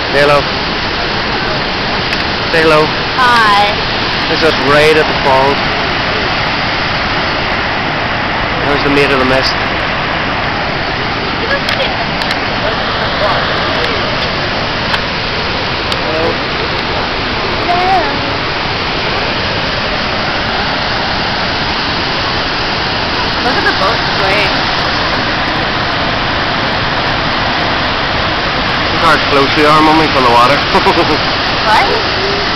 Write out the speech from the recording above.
Say hello. Say hello. Hi. It's just right at the falls. There's the Maid of the Mist. Hello. Look at the boat swaying. Look how close we are, Mummy, from the water. What?